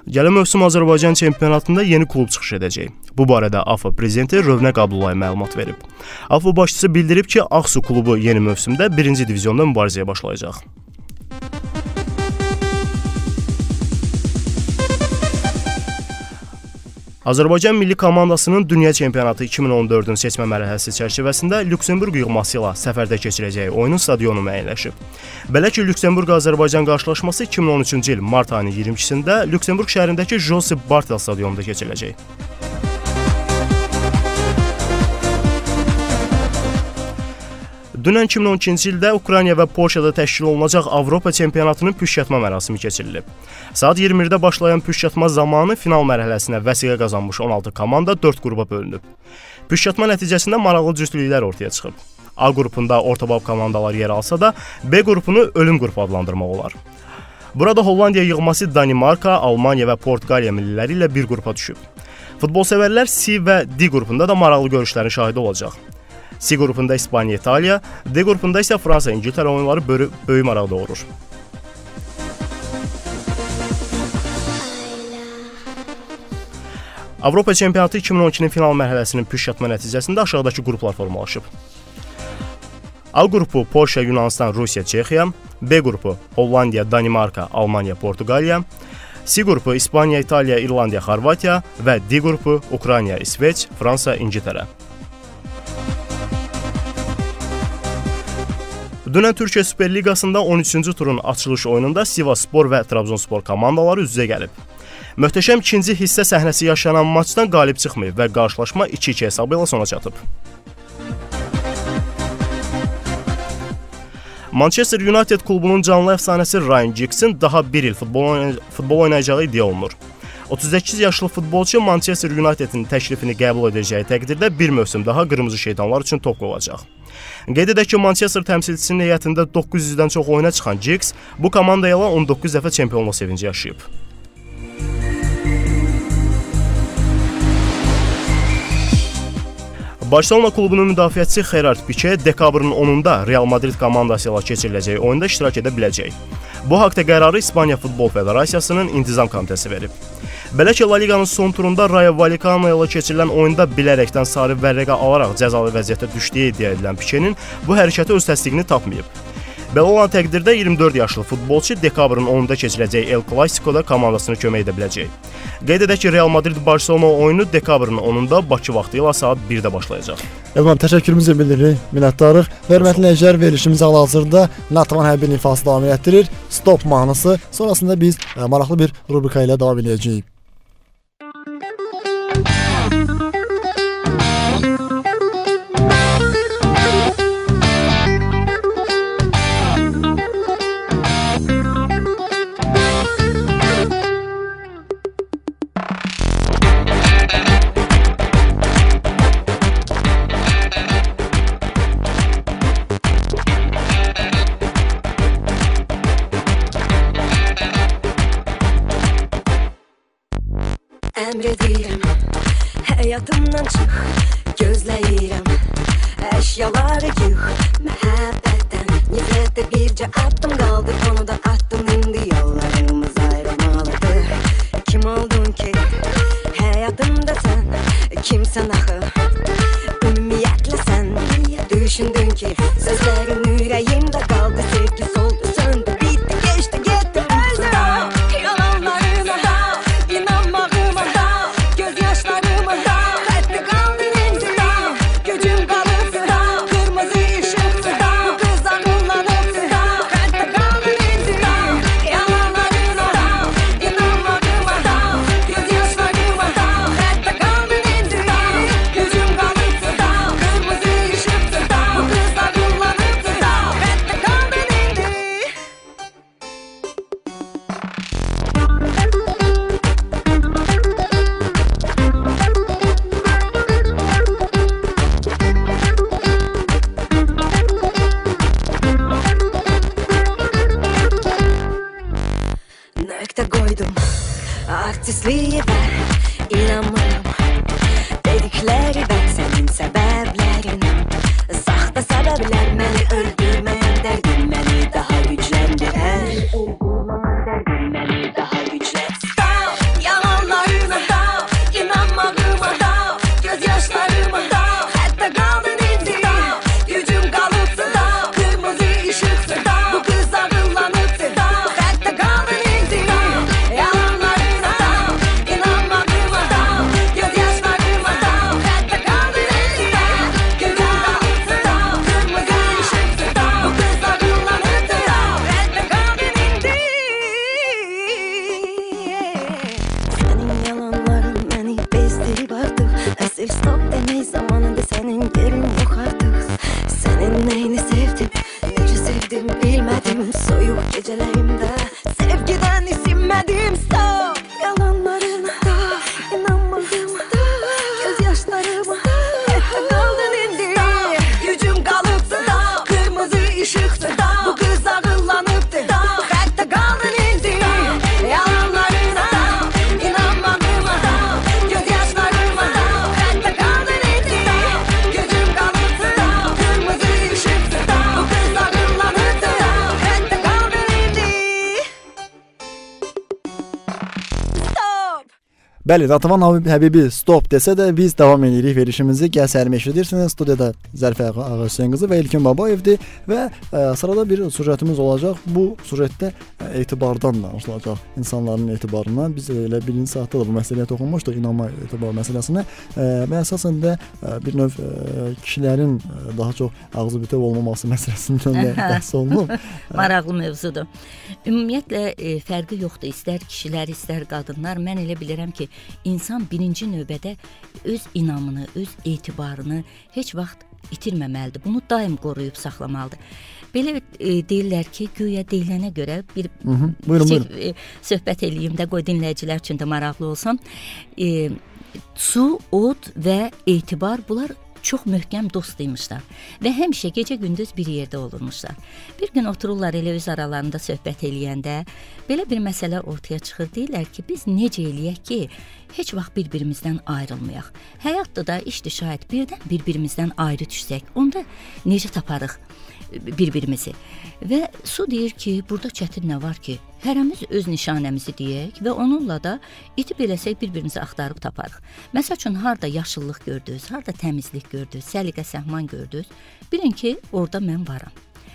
Gələn mövsüm Azərbaycan çempionatında yeni klub çıxış edəcək. Bu barədə AFA prezidenti Rövnəq Abdullayev məlumat verib. AFA başçısı bildirib ki, Ağsu klubu yeni mövsümdə 1-ci divizionda mübarizəyə başlayacaq. Azərbaycan milli komandasının Dünya Çempionatı 2014-ün seçmə mərhələsi çərçivəsində Lüksemburq yığması ilə səfərdə keçirəcəyi oyunun stadionu müəyyənləşib. Belə ki, Lüksemburq-Azərbaycan qarşılaşması 2013-cü il mart ayının 22-sində Lüksemburq şəhərindəki Josip Bartel stadionunda keçiriləcək. Dünən 2012-ci ildə Ukrayna və Polşada təşkil olunacaq Avropa çempionatının püşkatma mərasimi keçirilib. Saat 21-də başlayan püşkatma zamanı final mərhələsinə vəsiqə qazanmış 16 komanda 4 qrupa bölünüb. Püşkatma nəticəsində maraqlı cütlüklər ortaya çıxıb. A qrupunda ortabab komandalar yer alsa da, B qrupunu ölüm qrupu adlandırmaq olar. Burada Hollandiya yığması Danimarka, Almaniya və Portuqaliya milliləri ilə bir qrupa düşüb. Futbol sevərlər C və D qrupunda da maraqlı görüşlərin şahidi olacaq. C qrupunda İspaniya, İtaliya, D qrupunda isə Fransa, İngiltərə oyunları böyük maraq doğurur. Avropa çempionatı 2012-nin final mərhələsinin püşkatma nəticəsində aşağıdakı qruplar formalaşıb. A qrupu Polşa, Yunanistan, Rusiya, Çexiya, B qrupu Hollandiya, Danimarka, Almaniya, Portuqaliya, C qrupu İspaniya, İtaliya, İrlandiya, Xorvatiya və D qrupu Ukrayna, İsveç, Fransa, İngiltərə. Dünən Türkiyə Süper Liqasında 13-cü turun açılış oyununda Sivasspor və Trabzonspor komandaları üz-üzə gəlib. Möhtəşəm ikinci hissə səhnəsi yaşanan maçdan qalib çıxmayıb və qarşılaşma 2-2 hesabı ilə sona çatıb. Manchester United klubunun canlı əfsanəsi Ryan Giggs'in daha bir il futbol oynayacağı iddia olunur. 38 yaşlı futbolçu Manchester United'in təklifini qəbul edəcəyi təqdirdə bir mövsüm daha qırmızı şeytanlar üçün top qovacaq. Qeyd edək ki, Manchester təmsilçisinin heyətində 900-dən çox oyuna çıxan Giggs bu komandaya 19 dəfə çempionluq sevinci yaşayıb. Barcelona klubunun müdafiəçisi Gerard Piqué dekabrın 10-da Real Madrid komandası ilə keçiriləcəyi oyunda iştirak edə biləcək. Bu haqda qərarı İspaniya Futbol Federasiyasının İntizam Komitəsi verib. Belə ki, La Liqanın son turunda Rayo Vallecano ilə keçirilən oyunda bilərəkdən sarı vərəqə alaraq cəzalı vəziyyətə düşdüyü iddia edilən Piquénin bu hərəkəti öz təsdiqini tapmayıb. Belə olan təqdirdə 24 yaşlı futbolçu dekabrın 10-da keçiriləcək El Clasico'da komandasını kömək edə biləcək. Qeyd edək ki, Real Madrid-Barcelona oyunu dekabrın 10-da Bakı vaxtı ilə saat 1-də başlayacaq. Elman, təşəkkürümüzü bildiririk, minnətdarıq. Hörmətli izləyicilər, verilişimiz hal-hazırda Natıvan hərbi nifası davam etdirir. Stop mahnısı. Sonrasında biz maraqlı bir rubrika ilə davam edəcəyik. Emredirəm, həyatımdan çıx, gözləyirəm, əşyaları yığ, məhəbbətdən, nifrətə bircə addım qaldı, onu da attım, indi yollarımız ayrılmalıdır. Kim oldun ki, həyatımda sən, kimsən axı, ümumiyyətlə sən, düşündün ki, sözlərin ürəyimdə qaldı, sevgi soldu, söndü, bitti, geçti, getdi, özdə, yalanlarına da, inanmağıma da, gözyaşlarıma da, xətti qaldı enzida, gücüm qalıb sıra, qırmızı ışıq sıra, bu qız ağıllanıb sıra, xətti qaldı enzida, yalanlarına da, inanmağıma da, gözyaşlarıma da, xətti qaldı enzida, gücüm qalıb sıra, qırmızı ışıq sıra, bu qız ağıllanıb sıra, xətti qaldı enzida. Nöqtə qoydum, artistliyi ver, inanmıram, dedikləri və sənin səbəblərin, saxta səbəblər məni öldürməyən dərdim, məni daha gücləndirər, öldürməyən dərdim, məni daha gücləndirər. Bəli, Natavan Həbibi stop desə də biz davam edirik verilişimizi. Gəlsəlim eşidirsiniz. Studiyada Zərifə Ağasyan qızı və İlkin Babayevdir və sırada bir sujetimiz olacaq. Bu sujetdə etibardan danışılacaq. İnsanların etibarından. Biz elə birinci saatda da bu məsələyə toxunmuşduq, inanma etibar məsələsinə. Və əsasən də bir növ kişilərin daha çox ağzı bütöv olmaması məsələsindən də bəhs olunub. Maraqlı mövzudur. Ümumiyyətlə fərqi yoxdur. İstər kişilər, istər qadınlar. Mən elə bilirəm ki, insan birinci növbədə öz inamını, öz etibarını heç vaxt itirməməlidir. Bunu daim qoruyub saxlamalıdır. Belə deyirlər ki, güya deyilənə görə bir söhbət eləyim də, qoy dinləyicilər üçün də maraqlı olsun. Su, od və etibar, bunlar çox möhkəm dostuymuşlar və həmişə gecə-gündüz bir yerdə olurmuşlar. Bir gün otururlar elə öz aralarında söhbət eləyəndə belə bir məsələ ortaya çıxır. Deyirlər ki, biz necə eləyək ki, heç vaxt bir-birimizdən ayrılmayaq. Həyatda da işdir şayət birdən bir-birimizdən ayrı düşsək, onda necə taparıq bir-birimizi? Və su deyir ki, burada çətin nə var ki, hərəmiz öz nişanəmizi deyək və onunla da itib eləsək bir-birimizi axtarıb taparıq. Məsəl üçün, harda yaşıllıq gördünüz, harda təmizlik gördünüz, səliqə-səhman gördünüz, bilin ki, orada mən varam.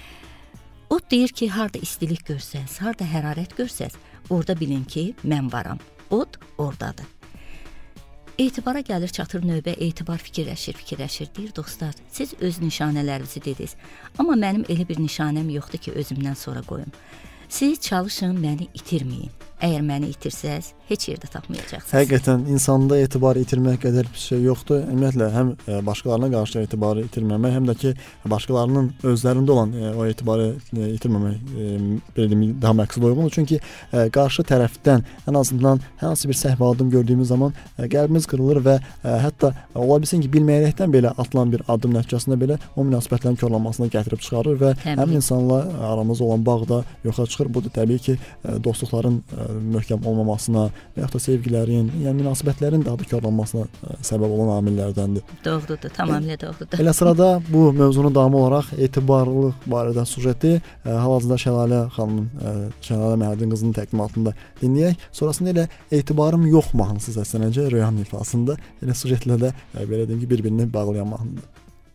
O deyir ki, harda istilik görsəz, harda hərarət görsəz, orada bilin ki, mən varam. Od oradadır. Etibara gəlir, çatır növbə, etibar fikirləşir, deyir, dostlar, siz öz nişanələrinizi dediniz, amma mənim elə bir nişanəm yoxdur ki, özümdən sonra qoyum. Siz çalışın, məni itirməyin. Əgər məni itirsəz, heç yerdə tapmayacaqsınız. Həqiqətən, insanda etibarı itirmək qədər bir şey yoxdur. Ümumiyyətlə, həm başqalarına qarşı etibarı itirməmək, həm də ki, başqalarının özlərində olan o etibarı itirməmək daha məqsəd uyğundur. Çünki qarşı tərəfdən ən azından hər hansı bir səhv addım gördüyümüz zaman qəlbimiz qırılır və hətta ola bilsin ki, bilməyərəkdən belə atılan bir addım nəticəsində belə o münasibətlərin korlanmasına gətirib çıxarır və həmin insanla aramızda olan bağ da yoxa çıxır. Bu da təbii ki, dostluqların möhkəm olmamasına və yaxud da sevgilərin, yəni münasibətlərin daha da korlanmasına səbəb olan amillərdəndir. Doğrudur, tamamilə doğrudur. Elə sırada bu mövzunun davamı olaraq etibarlılıq barədə sujeti hal-hazırda Şəlalə xanımın, Şəlalə Məhərdin qızının təqdimatında dinləyək. Sonrasında elə etibarım yox mahnısı səslənəcək Röyhan ifasında. Elə sujetlə də belə deyim ki, bir-birini bağlayan mahnıdır.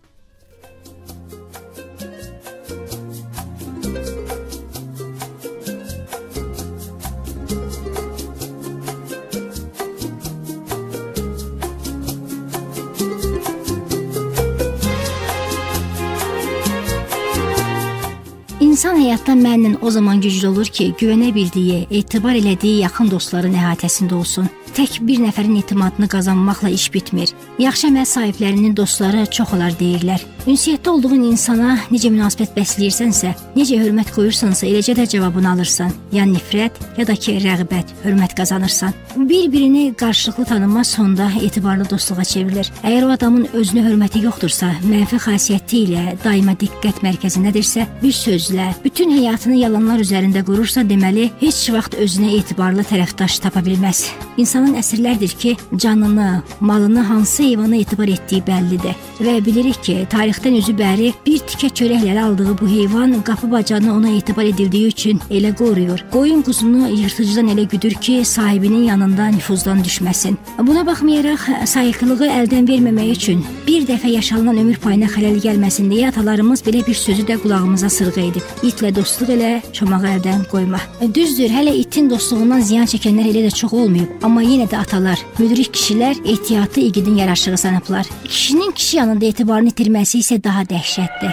İnsan həyatda mənlə o zaman güclü olur ki, güvənə bildiyi, etibar elədiyi yaxın dostların əhatəsində olsun. Tək bir nəfərin etimadını qazanmaqla iş bitmir. Yaxşı əməl sahiblərinin dostları çox olar deyirlər. Ünsiyyətdə olduğun insana necə münasibət bəsləyirsənsə, necə hörmət qoyursansa, eləcə də cavabını alırsan. Ya nifrət, ya da ki, rəğbət, hörmət qazanırsan. Bir-birini qarşılıqlı tanınma sonda etibarlı dostluğa çevrilir. Əgər o adamın özünə hörməti yoxdursa, mənfi xasiyyəti ilə daima diqqət mərkəzindədirsə, bir sözlə, bütün həyatını yalanlar üzərində qurursa, deməli, heç vaxt özünə etibarlı tərəfdaş tapa bilməz. İnsanın əsrlərdir ki, canını, malını hansı heyvana etibar etdiyi bəllidir. Və bilirik ki, tarixdən üzü bəri bir tikə çörəkləri aldığı bu heyvan qapı bacanı ona etibar edildiyi üçün elə qoruyur. Qoyun quzunu yırtıcıdan elə güdür ki, sahibinin yanında nüfuzdan düşməsin. Buna baxmayaraq, sayıqlığı əldən verməmək üçün bir dəfə yaşanan ömür payına xələl gəlməsin deyə atalarımız belə bir sözü də qulağımıza sırğa edib. İtlə dostluq elə, çomağı əldən qoyma. Düzdür, hələ itin dostluğundan ziyan çəkənlər elə də çox olmayıb. Amma yenə də atalar, müdrik kişilər ehtiyatı igidin yaraşığı sanıblar. Kişinin kişi yanında etibarını itirməsi isə daha dəhşətdir.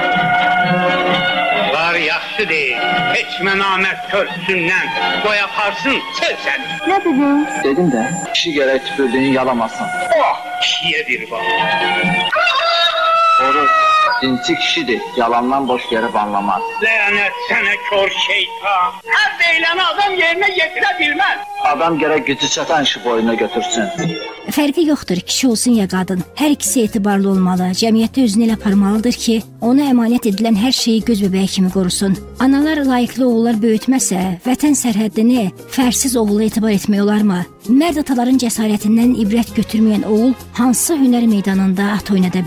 Var yaxşı deyil, heç mənamət körsündən qoy aparsın, sev səni. Nə dedin? Dedim də, kişi gərək tüpürdüyünü yalamasın. Oh, kişiyə bir bax. Oruz, cinsi kişidir, yalandan boş yere banlamaz. Lənət sənə kör şeytan. Hər deyiləni adam yerinə yetirə bilməz. Adam gərək gücü çatan işi boynuna götürsün. Fərqi yoxdur, kişi olsun ya qadın. Hər ikisi etibarlı olmalı, cəmiyyətdə özünü elə aparmalıdır ki, ona əmanət edilən hər şeyi göz bəbəyi kimi qorusun. Analar layiqli oğullar böyütməsə, vətən sərhəddini fərsiz oğula etibar etmək olarmı? Mərd ataların cəsarətindən ibrət götürməyən oğul hansı hünər meydanında at oynada bilər?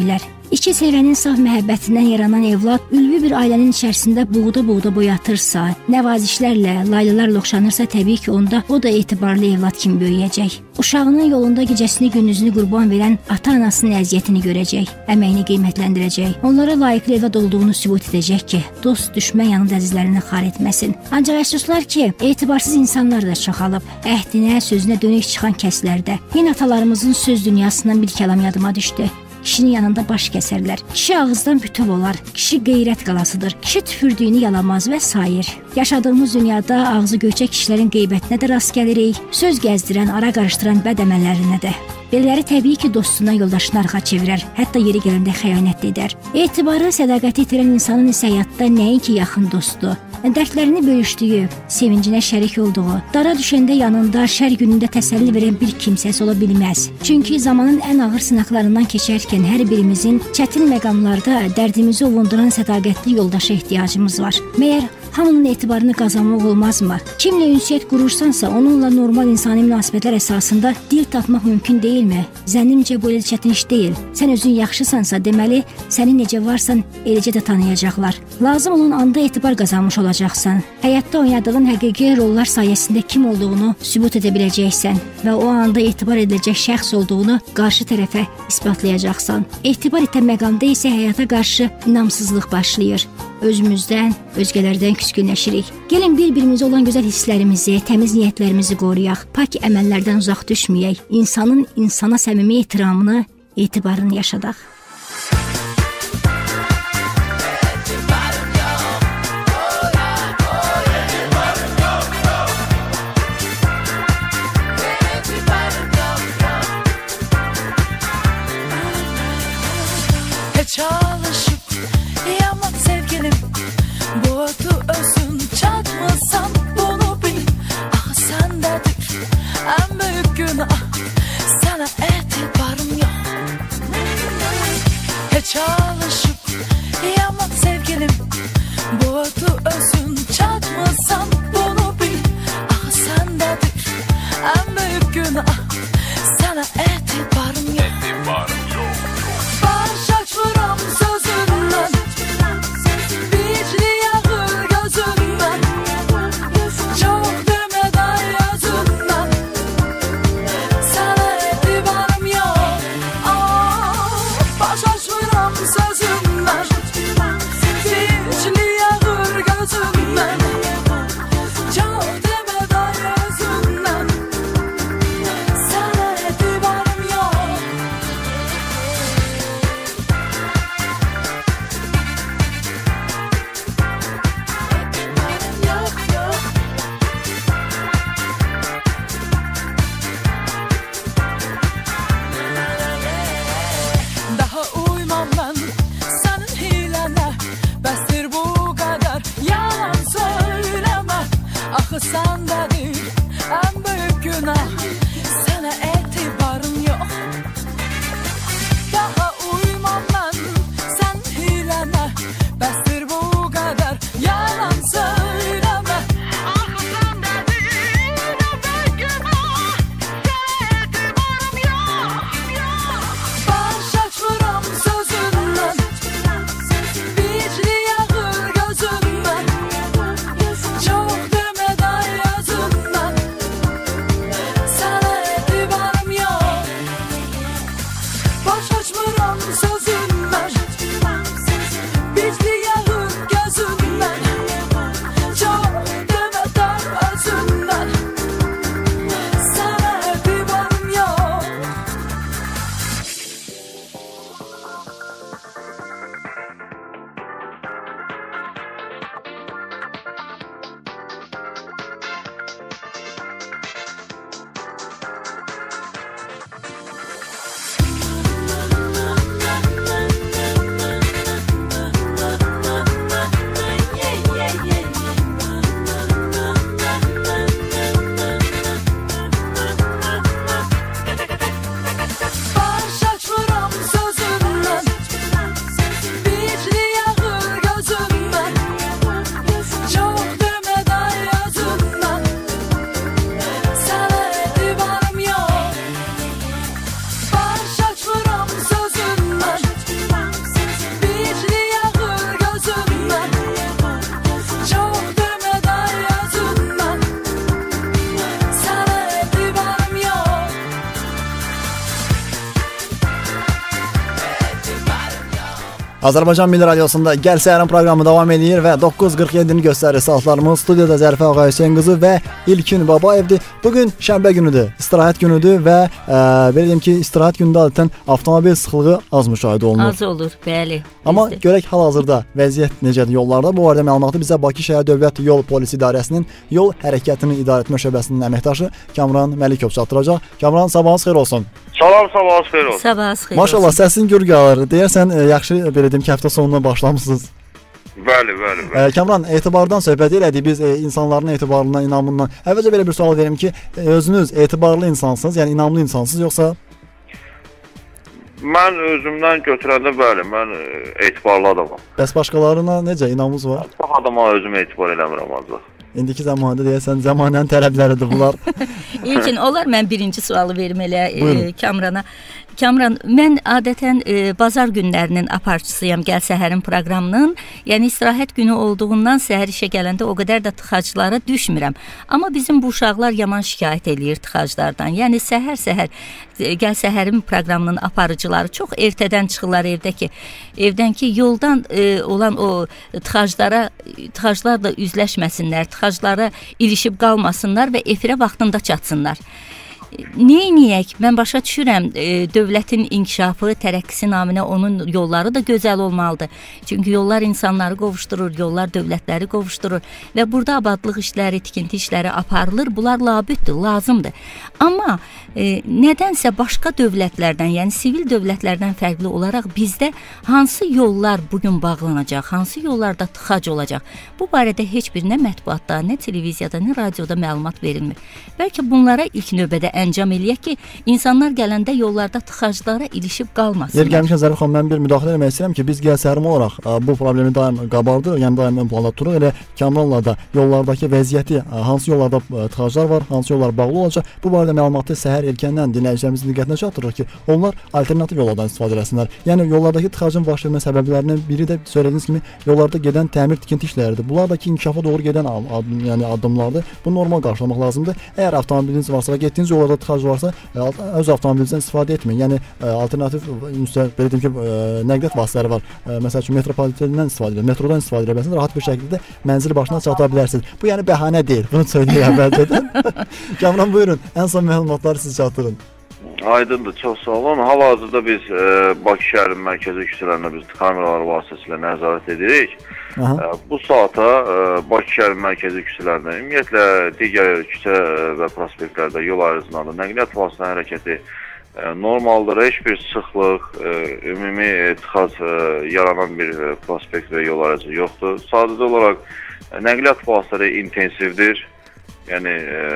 İki sevənin saf məhəbbətindən yaranan evlad ülvi bir ailənin içərisində buğda boyatırsa, nəvazişlərlə, laylalarla oxşanırsa, təbii ki, onda o da etibarlı evlad kimi böyüyəcək. Uşağının yolunda gecəsini gündüzünü qurban verən ata-anasının əziyyətini görəcək, əməyini qiymətləndirəcək, onlara layiqli evlad olduğunu sübut edəcək ki, dost düşmən yanında əzizlərini xar etməsin. Ancaq əfsuslar ki, etibarsız insanlar da çoxalıb, əhdinə, sözünə dönük çıxan kəslərdə. Yine atalarımızın söz dünyasından bir kəlam yadıma düşdü. Kişinin yanında baş kəsərlər. Kişi ağızdan bütöv olar. Kişi qeyrət qalasıdır. Kişi tüfürdüyünü yalamaz və sair. Yaşadığımız dünyada ağzı göyçək kişilərin qeybətinə də rast gəlirik. Söz gəzdirən, ara qarışdıran bəd əməllərinə də. Belələri təbii ki, dostuna, yoldaşına arxa çevirər, hətta yeri gələndə xəyanət edər. Etibarı, sədaqəti itirən insanın isə həyatda nəinki yaxın dostu, dərdlərini bölüşdüyü, sevincinə şərik olduğu, dara düşəndə yanında, şər günündə təsəlli verən bir kimsəsi ola bilməz. Çünki zamanın ən ağır sınaqlarından keçərkən hər birimizin çətin məqamlarda dərdimizi ovunduran sədaqətli yoldaşa ehtiyacımız var. Məyər hamının etibarını qazanmaq olmazmı? Kimlə ünsiyyət qurursansa, onunla normal insani münasibətlər əsasında dil tapmaq mümkün deyilmi? Zənnimcə bu elə çətin iş deyil. Sən özün yaxşısansa, deməli, səni necə varsan, eləcə də tanıyacaqlar. Lazım olan anda etibar qazanmış olacaqsan. Həyatda oynadığın həqiqi rollar sayəsində kim olduğunu sübut edə biləcəksən və o anda etibar ediləcək şəxs olduğunu qarşı tərəfə isbatlayacaqsan. Etibar etən məqamda isə həyata qarşı inamsızlıq başlayır. Özümüzdən, özgələrdən küskünləşirik. Gəlin bir-birimizə olan gözəl hisslərimizi, təmiz niyyətlərimizi qoruyaq, pak əməllərdən uzaq düşməyək, insanın insana səmimi ehtiramını, etibarını yaşadaq. Çalışıp yamak sevgilim, boğdu özün çatmasan bunu bil. Ah sendedir en büyük günah, sana etibarım yok. Çalışıp yamak sevgilim, boğdu özün çatmasan bunu bil. Ah sendedir en büyük günah, sana etibarım yok. Vuram sözünden, biçli yağır gözünden, çok demeden yazından, sana etibarım yok. Başa vuram sözünden, biçli yağır gözünden, çok demeden yazından, sana etibarım yok. Sendedir en büyük günah, sana etibarım yok. Daha uymam ben sen hilene, bəsdir bu kadar yalan söyleme. Ah sendedir en büyük günah, sana etibarım yok. Başa vuram sözünden, biçli yağır gözümden, çok Azərbaycan Milli Radiosunda Gəl Səhərin proqramı davam edir və 9:47-ni göstərir saatlarımız. Studiyada Zərifə Ağayev qızı və İlkin Babayevdir. Bugün şənbə günüdür, istirahət günüdür və belə deyim ki, istirahət günündə adətən avtomobil sıxlığı az müşahidə olunur. Az olur, bəli. Amma görək hal-hazırda vəziyyət necədir yollarda? Bu barədə məlumatı bizə Bakı Şəhər Dövlət Yol Polis İdarəsinin Yol Hərəkətini İdarə etmə şöbəsinin əməkdaşı Kamran Məlikov çatdıracaq. Kamran, sabahınız xeyir olsun. Sabahınız xeyir olsun. Sabahınız xeyir olsun. Maşallah, səsin gür qalır. Deyərsən yaxşı belə deyim ki, həftə sonuna başlamısınız. Bəli. Kamran, etibardan söhbət elədik. Biz insanların etibarından, inamından. Əvvəlcə belə bir sual verim ki, özünüz etibarlı insansınız, yəni inamlı insansınız, yoxsa? Mən özümdən götürəndə bəli, mən etibarlı adamam. Bəs başqalarına necə inamınız var? Çox adama özüm etibar eləmirəm ancaq. İndiki zamanda deyəsən zamanənin tələbləridir bunlar. İlkin, olar mən birinci sualı verim elə Kamrana. Kamran, mən adətən bazar günlərinin aparıcısıyam Gəl Səhərin proqramının. Yəni istirahət günü olduğundan səhər işə gələndə o qədər də tıxaclara düşmürəm. Amma bizim bu uşaqlar yaman şikayət eləyir tıxaclardan. Yəni səhər-səhər Gəl Səhərin proqramının aparıcıları çox ertədən çıxırlar evdən ki, yoldan olan o tıxaclarla üzləşməsinlər, tıxaclara ilişib qalmasınlar və efirə vaxtında çatsınlar. Neyniyək? Mən başa düşürəm, dövlətin inkişafı, tərəqqisi naminə onun yolları da gözəl olmalıdır. Çünki yollar insanları qovuşdurur, yollar dövlətləri qovuşdurur və burada abadlıq işləri, tikinti işləri aparılır. Bunlar labüddür, lazımdır. Amma nədənsə başqa dövlətlərdən, yəni sivil dövlətlərdən fərqli olaraq bizdə hansı yollar bugün bağlanacaq, hansı yollarda tıxac olacaq? Bu barədə heç bir nə mətbuatda, nə televiziyada, nə radioda məlumat verilmir. Bəlkə bunlara ilk növbədə əncam eləyək ki, insanlar gələndə yollarda tıxaclara ilişib qalmasınlar. Yer gəlmişkən Zərif xanım, mən bir müdaxilə etmək istəyirəm ki, biz Gəl Səhərim olaraq bu problemi daim qabardırıq, yəni daim ön planda tuturuq. Elə Kamranla da yollardakı vəziyyəti, hansı yollarda tıxaclar var, hansı yollar bağlı olacaq, bu barədə məlumatı səhər erkəndən dinləyicilərimizin diqqətinə çatdırırıq ki, onlar alternativ yollardan istifadə etsinlər. Yəni yollardakı tıxacın baş vermə səbəblərinin biri də söylədiyiniz kimi yollarda gedən təmir tikinti işləridir. Bunlardakı inkişafa doğru gedən addımlardır. Bunu normal qarşılamaq lazımdır. Əgər avtomobiliniz varsa, getdiyiniz yollarda tıxac varsa, öz avtomobilinizdən istifadə etməyin. Yəni alternativ belə deyim ki, nəqliyyat vasitələri var. Məsəl üçün metropolitenindən istifadə edin, metrodan istifadə edə bilərsiniz, rahat bir şəkildə mənzil başına çata bilərsiniz. Bu yəni bəhanə deyil. Bunu söyləyirəm əvvəlcədən. Kamran, buyurun, ən son məlumatları siz çatdırın. Aydındır, çox sağ olun. Hal-hazırda biz Bakı şəhərinin mərkəzi küçələrində biz kameralar vasitəsilə nəzarət edirik. Bu saata Bakı şəhərinin mərkəzi küçələrində, ümumiyyətlə digər küçə və prospektlərdə yol ayrıcılığında nəqliyyat vasitələrinin hərəkəti normaldır. Heç bir sıxlıq, ümumi tıxac yaranan bir prospekt və yol ayrıcı yoxdur. Sadəcə olaraq nəqliyyat vasitələri intensivdir. Yəni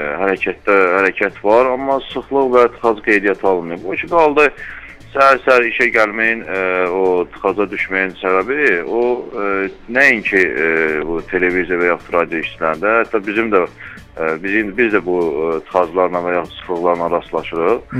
hərəkət var, amma sıxlıq və tıxac qeydiyyata alınmıyor. Bu iki qaldı səhər-səhər işə gəlməyin, o tıxaca düşməyin səbəbi o nəinki bu televiziya və yaxud radio işçilərində, hətta biz də bu tıxaclarla və yaxud sıxlıqlarla rastlaşırıq.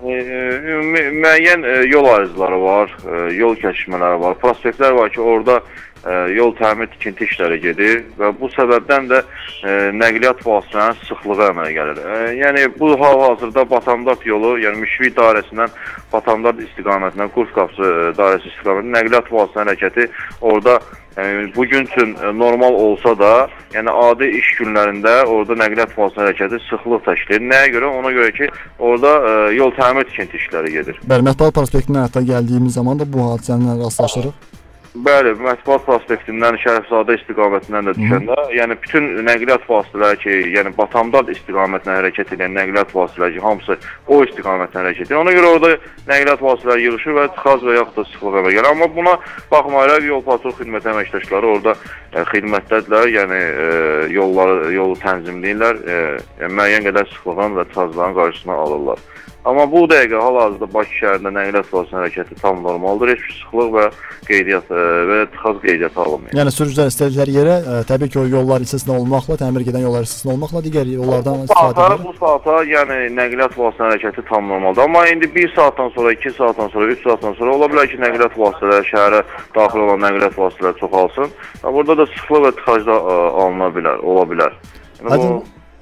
Müəyyən yol ayrıcıları var, yol kəsişmələri var, prospektlər var ki, orada yol təmir tikinti işləri gedir və bu səbəbdən də nəqliyyat vasitələrinin sıxlığı əmələ gəlir. Yəni bu hal-hazırda Batamdad yolu, yəni Müşfiq dairəsindən Batamdad istiqamətindən Qurs qapısı dairəsi istiqamətində nəqliyyat vasitələrinin hərəkəti orada bugün üçün normal olsa da, yəni adi iş günlərində orada nəqliyyat vasitələrinin hərəkəti sıxlıq təşkil edir. Nəyə görə? Ona görə ki, orada yol təmir tikinti işləri gedir. Bəli, Mətbuat prospektindən hətta gəldiyimiz zaman da bu hadisələrlə rastlaşırıq. Bəli, Mətbuat prospektindən Şərifzadə istiqamətindən də düşəndə, yəni bütün nəqliyyat vasitələri ki, yəni Batamdad istiqamətinə hərəkət edən nəqliyyat vasitələri ki, hamısı o istiqamətinə hərəkət edir. Ona görə orada nəqliyyat vasitələri yığılır və tıxac və yaxud da sıxlıq əmələ gəlir. Amma buna baxmayaraq yol patrul xidməti əməkdaşları orada xidmətdədirlər, yəni yolu tənzimləyirlər, müəyyən qədər sıxlığın və tıxacların qarşısına alırlar. Amma bu dəqiqə hal-hazırda Bakı şəhərində nəqliyyat vasitələrinin hərəkəti tam normaldır. Heç bir sıxlıq və qeydiyyat və tıxac qeydiyyatı alınmır. Yəni sürücülər istədikləri yerə təbii ki, o yollar istisna olmaqla, təmir edən yollar istisna olmaqla digər yollardan istifadə edir. Bu saata yəni nəqliyyat vasitələrinin hərəkəti tam normaldır. Amma indi 1 saatdan sonra, 2 saatdan sonra, 3 saatdan sonra ola bilər ki, nəqliyyat vasitələri şəhərə daxil olan nəqliyyat vasitələri çoxalsın. Burada da sıxlıq və tıxac da alına bilər, ola bilər.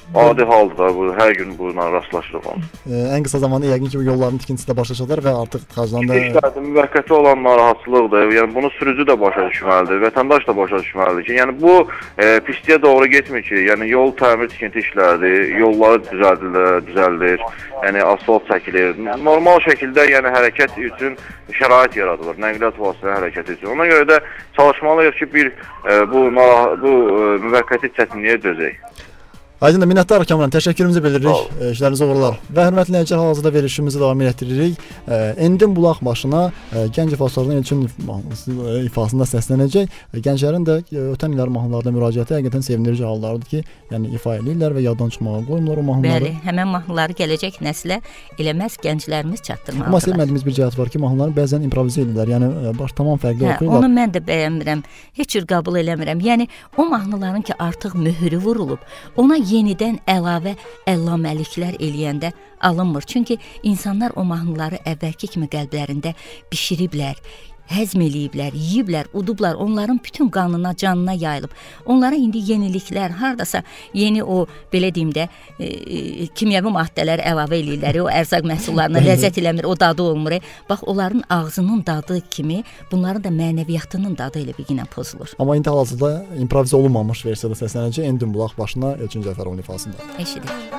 adi haldır da bu, hər gün bununla rastlaşırıq onu. Ən qısa zamanda yəqin ki, bu yolların tikintisi də başa çatır və artıq tıxaclanda müvəqqəti olan narahatçılıqdır. Yəni bunu sürücü də başa düşməlidir, vətəndaş da başa düşməlidir ki, yəni bu pisliyə doğru getmir ki, yəni yol təmir tikinti işləridir, yolları düzəldir, yəni asfalt çəkilir. Normal şəkildə yəni hərəkət üçün şərait yaradılır, nəqliyyat vasitələri hərəkəti üçün. Ona görə də çalışmalıyıq ki, bu müvəqqəti çətinliyə dözək. Aydın da minnətdarıq Kamran, təşəkkürümüzü bildiririk, işləriniz uğurlar. Və hörmətli dinləyicilər, hal-hazırda verilişimizi davam etdiririk. Endim bulaq başına gənc ifaçılardan üçün ifasında səslənəcək. Gənclərin də ötən illər mahnılarda müraciəti həqiqətən sevindirici hallardır ki, yəni ifa edirlər və yaddan çıxmağa qoymurlar o mahnıları. Bəli, həmən mahnıları gələcək nəslə eləməz gənclərimiz çatdırmalıdırlar. Amma sevmədiyimiz bir cəhət var ki, mahnıları bəzən improvizə edirlər, yəni baş tamam fərqli oxuyurlar. Onu mən də bəyənmirəm, heç cür qəbul eləmirəm. Yəni o mahnıların ki, artıq möhürü vurulub, ona yenidən əlavə əllaməliklər eləyəndə alınmır. Çünki insanlar o mahnıları əvvəlki kimi qəlblərində bişiriblər, həzm eləyiblər, yeyiblər, udublar, onların bütün qanına, canına yayılıb. Onlara indi yeniliklər, hardasa yeni o, belə deyim də, kimyəvi maddələr əlavə eləyirlər, o ərzaq məhsullarına ləzzət eləmir, o dadı olmur. Bax, onların ağzının dadı kimi, bunların da mənəviyyatının dadı elə bir günə pozulur. Amma indi hal-hazırda improvizə olunmamış versiyada səslənəcək Endim bulaq başına Elçin Cəfərovun ifasında. Eşidik.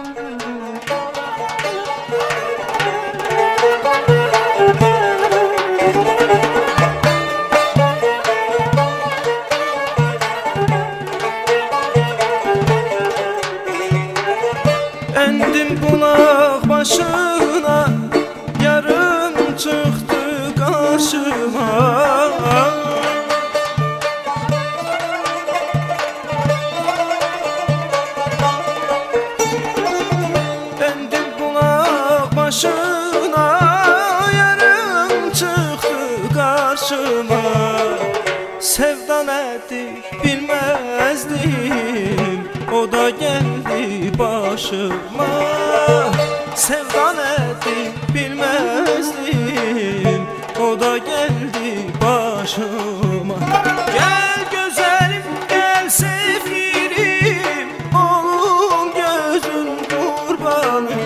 Endim bulaq başına, yarım çıxdı qarşıma. Endim bulaq başına, yarım çıxdı qarşıma. Sevda nədir bilməzdim, o da gəldi başıma. Sevda nədir bilməzdim, o da gəldi başıma. Gəl gözəlim, gəl sevgilim, olum gözün qurbanı.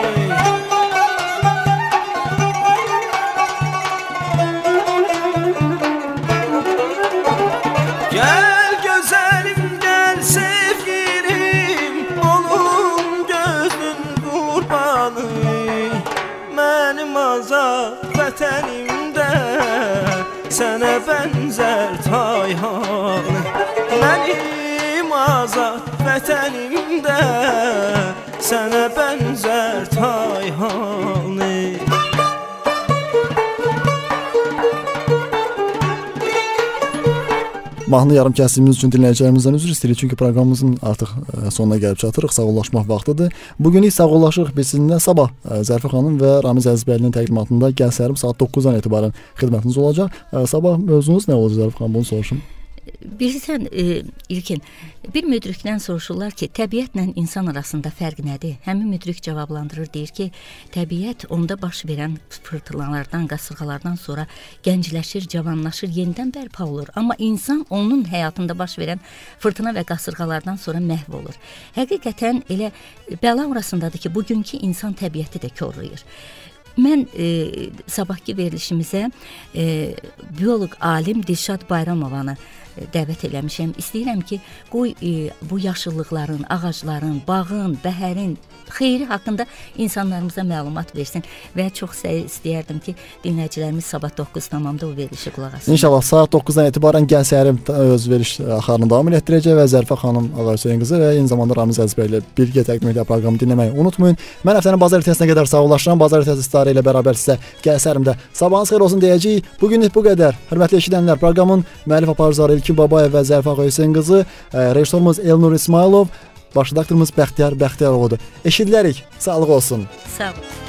Gəl gözəlim, gəl sevgilim, olum gözün qurbanı. Mənim azad vətənimdə sənə bənzər tayhanı. Mənim azad vətənimdə sənə bənzər tayhanı. Mahnı yarım kəsdiyimiz üçün dinləyicilərimizdən üzr istəyirik, çünki proqramımızın artıq sonuna gəlib çatırıq, sağollaşmaq vaxtıdır. Bugün sağollaşırıq biz sizinlə sabah Zərfə xanım və Ramiz Əzizbəylinin təqdimatında gəl səhərim saat 9-dan etibarən xidmətiniz olacaq. Sabah mövzunuz nə olacaq Zərfə xanım, bunu soruşum. Bilirsən, İlkin, bir müdrikdən soruşurlar ki, təbiətlə insan arasında fərq nədir? Həmin müdrik cavablandırır, deyir ki, təbiət onda baş verən fırtınalardan, qasırğalardan sonra gəncləşir, cavanlaşır, yenidən bərpa olur. Amma insan onun həyatında baş verən fırtına və qasırğalardan sonra məhv olur. Həqiqətən elə bəla orasındadır ki, bugünkü insan təbiəti də korlayır. Mən sabahki verilişimizə bioloq alim Dilşad Bayramovanı dəvət eləmişəm. İstəyirəm ki, qoy bu yaşıllıqların, ağacların, bağın, bəhərin xeyri haqqında insanlarımıza məlumat versin və çox istəyərdim ki, dinləyicilərimiz sabah 9 tamamda o verilişi qulaq asın. İnşallah saat 9-dan etibarən gəl səhərim öz veriş axarını davam etdirəcək və Zərfə xanım Ağaüseyin qızı və eyni zamanda Ramiz Əzizbəy ilə birgə təqdim etdiyi proqramı dinləməyi unutmayın. Mən həftənin bazar ertəsinə qədər sağollaşıram. Bazar ertəsi istirahə ilə bərabər sizə gəl səhərimdə sabahınız xeyir olsun deyəcəyik. Bugünlük bu qədər. Hörmətli eşidənlər, proqramın müəllif aparıcıları İlkin Babayev və Zərfə Ağaüseyin qızı, rejissorumuz Elnur İsmailov, baş redaktorumuz Bəxtiyar Bəxtiyaroğludur. Eşidilərik. Sağlıq olsun. Sağ olun.